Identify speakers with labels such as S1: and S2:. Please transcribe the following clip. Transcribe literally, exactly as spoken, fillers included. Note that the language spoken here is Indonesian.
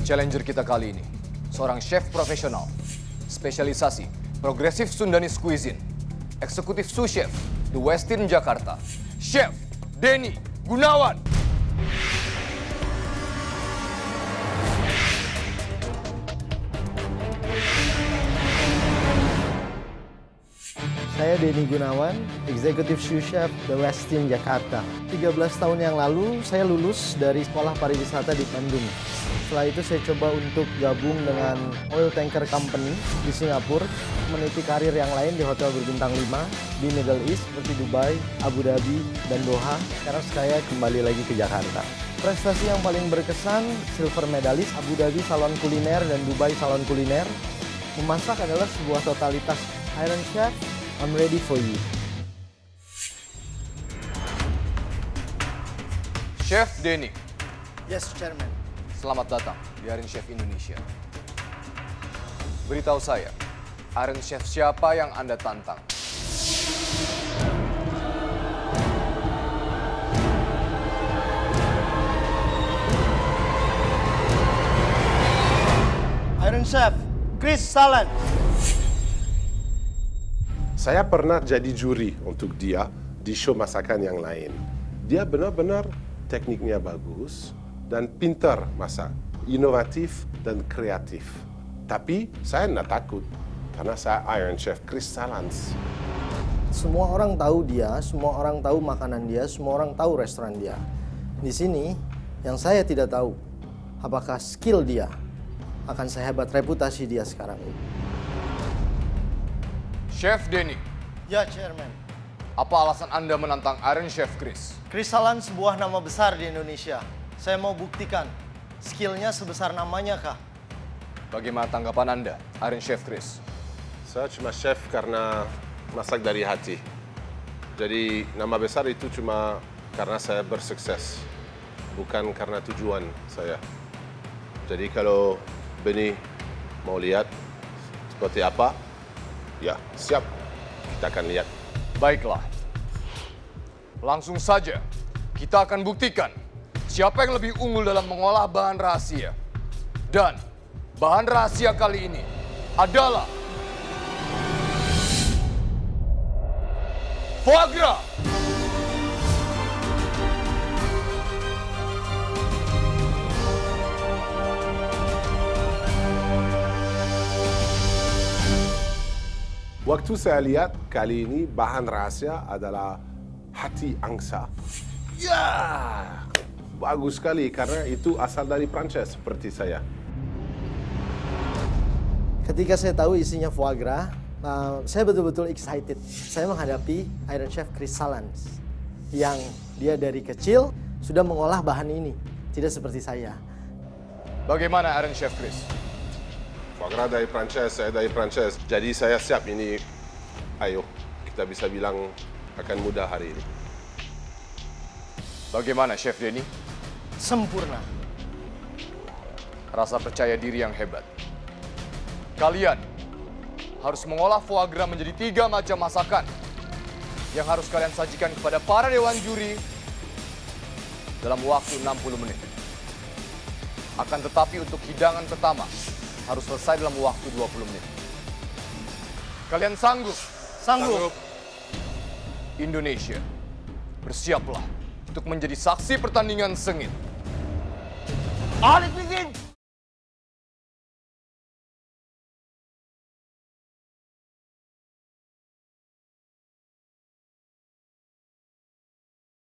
S1: Challenger kita kali ini, seorang chef profesional, spesialisasi progresif Sundanese cuisine, eksekutif sous chef The Westin Jakarta, Chef Denny Gunawan.
S2: Saya Denny Gunawan, Eksekutif Sous Chef The Westin Jakarta. tiga belas tahun yang lalu, saya lulus dari Sekolah Pariwisata di Bandung. Setelah itu saya coba untuk gabung dengan oil tanker company di Singapura, meniti karir yang lain di hotel berbintang lima di Middle East seperti Dubai, Abu Dhabi, dan Doha. Sekarang saya kembali lagi ke Jakarta. Prestasi yang paling berkesan, silver medalist Abu Dhabi Salon Kuliner dan Dubai Salon Kuliner. Memasak adalah sebuah totalitas. Iron Chef, I'm ready for you.
S1: Chef Denny.
S2: Yes, Chairman.
S1: Selamat datang di Iron Chef Indonesia. Beritahu saya, Iron Chef siapa yang Anda tantang?
S2: Iron Chef, Chris Salans.
S3: Saya pernah jadi juri untuk dia di show masakan yang lain. Dia benar-benar tekniknya bagus dan pintar masak, inovatif dan kreatif. Tapi saya tidak takut karena saya Iron Chef Chris Salans.
S2: Semua orang tahu dia, semua orang tahu makanan dia, semua orang tahu restoran dia. Di sini, yang saya tidak tahu, apakah skill dia akan sehebat reputasi dia sekarang ini.
S1: Chef Denny.
S2: Ya, Chairman.
S1: Apa alasan Anda menantang Iron Chef Chris?
S2: Chris Salans sebuah nama besar di Indonesia. Saya mau buktikan, skillnya sebesar namanya kah?
S1: Bagaimana tanggapan Anda, Iron Chef Chris?
S3: Saya cuma chef karena masak dari hati. Jadi nama besar itu cuma karena saya bersukses, bukan karena tujuan saya. Jadi kalau Benny mau lihat seperti apa, ya siap, kita akan lihat.
S1: Baiklah, langsung saja kita akan buktikan siapa yang lebih unggul dalam mengolah bahan rahasia. Dan bahan rahasia kali ini adalah foie gras.
S3: Waktu saya lihat kali ini bahan rahasia adalah hati angsa. Ya, bagus sekali karena itu asal dari Prancis seperti saya.
S2: Ketika saya tahu isinya foie gras, uh, saya betul-betul excited. Saya menghadapi Iron Chef Chris Salans yang dia dari kecil sudah mengolah bahan ini, tidak seperti saya.
S1: Bagaimana Iron Chef Chris?
S3: Foie gras dari Prancis, saya dari Prancis. Jadi saya siap ini. Ayo, kita bisa bilang akan mudah hari ini.
S1: Bagaimana Chef Denny?
S2: Sempurna.
S1: Rasa percaya diri yang hebat. Kalian harus mengolah foie gras menjadi tiga macam masakan yang harus kalian sajikan kepada para dewan juri dalam waktu enam puluh menit. Akan tetapi untuk hidangan pertama harus selesai dalam waktu dua puluh menit. Kalian sanggup?
S2: Sanggup.
S1: Indonesia, bersiaplah untuk menjadi saksi pertandingan sengit.
S2: Alik